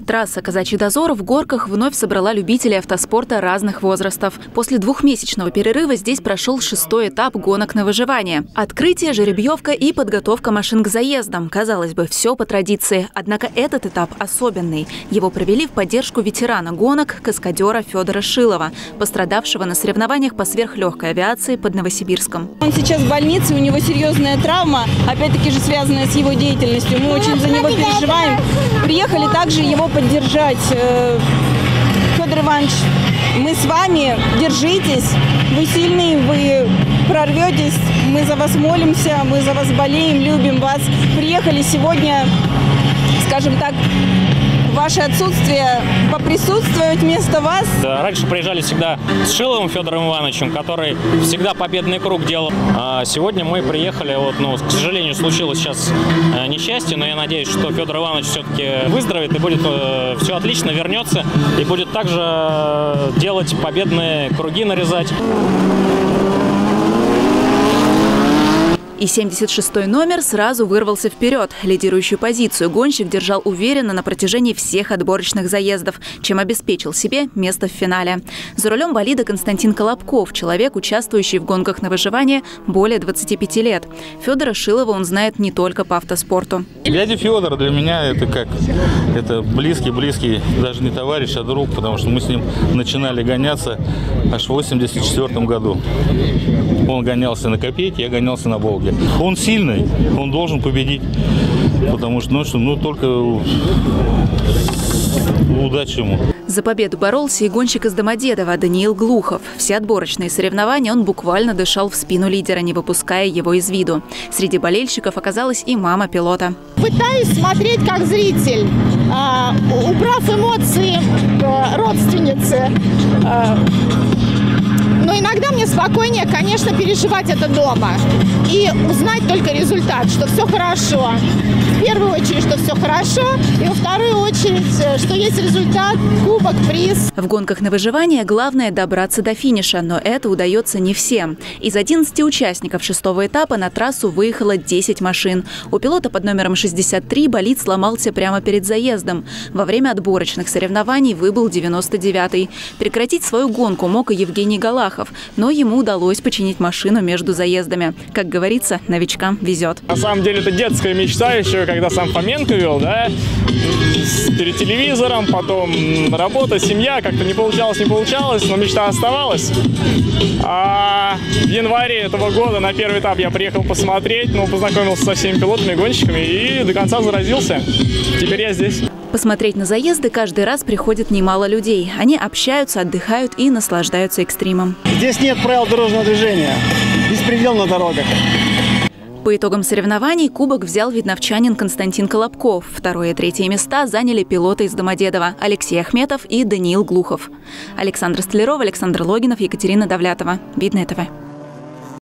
Трасса «Казачий дозор» в Горках вновь собрала любителей автоспорта разных возрастов. После двухмесячного перерыва здесь прошел 6-й этап гонок на выживание. Открытие, жеребьевка и подготовка машин к заездам. Казалось бы, все по традиции. Однако этот этап особенный. Его провели в поддержку ветерана гонок, каскадера Федора Шилова, пострадавшего на соревнованиях по сверхлегкой авиации под Новосибирском. Он сейчас в больнице, у него серьезная травма, опять-таки же связанная с его деятельностью. Мы очень за него переживаем. Приехали также его поддержать. Федор Иванович, мы с вами, держитесь, вы сильные, вы прорветесь, мы за вас молимся, мы за вас болеем, любим вас. Приехали сегодня, скажем так, в ваше отсутствие поприсутствовать вместо вас. Да, раньше приезжали всегда с Шиловым Федором Ивановичем, который всегда победный круг делал. А сегодня мы приехали, к сожалению, случилось сейчас несчастье, но я надеюсь, что Федор Иванович все-таки выздоровеет и будет все отлично, вернется и будет также делать победные круги, нарезать. И 76-й номер сразу вырвался вперед. Лидирующую позицию гонщик держал уверенно на протяжении всех отборочных заездов, чем обеспечил себе место в финале. За рулем болида Константин Колобков, человек, участвующий в гонках на выживание более 25 лет. Федора Шилова он знает не только по автоспорту. Дядя Федор для меня это близкий, даже не товарищ, а друг, потому что мы с ним начинали гоняться аж в 1984 году. Он гонялся на Копейке, я гонялся на Волге. Он сильный, он должен победить, потому что только удачи ему. За победу боролся и гонщик из Домодедово Даниил Глухов. Все отборочные соревнования он буквально дышал в спину лидера, не выпуская его из виду. Среди болельщиков оказалась и мама пилота. Пытаюсь смотреть как зритель, убрав эмоции родственницы. Но иногда мне спокойнее, конечно, переживать это дома и узнать только результат, что все хорошо. В первую очередь, что все хорошо, и во вторую очередь, что есть результат, кубок, приз. В гонках на выживание главное добраться до финиша, но это удается не всем. Из 11 участников 6-го этапа на трассу выехало 10 машин. У пилота под номером 63 болид сломался прямо перед заездом. Во время отборочных соревнований выбыл 99-й. Прекратить свою гонку мог и Евгений Галахов, но ему удалось починить машину между заездами. Как говорится, новичкам везет. На самом деле это детская мечта еще, когда сам Фоменко вел, да, перед телевизором, потом работа, семья, как-то не получалось, но мечта оставалась. А в январе этого года на первый этап я приехал посмотреть, познакомился со всеми пилотами, гонщиками и до конца заразился. Теперь я здесь. Посмотреть на заезды каждый раз приходит немало людей. Они общаются, отдыхают и наслаждаются экстримом. Здесь нет правил дорожного движения. Беспредел на дорогах. По итогам соревнований кубок взял видновчанин Константин Колобков. 2-е и 3-е места заняли пилоты из Домодедова Алексей Ахметов и Даниил Глухов. Александра Столярова, Александр Логинов, Екатерина Давлятова. Видное ТВ.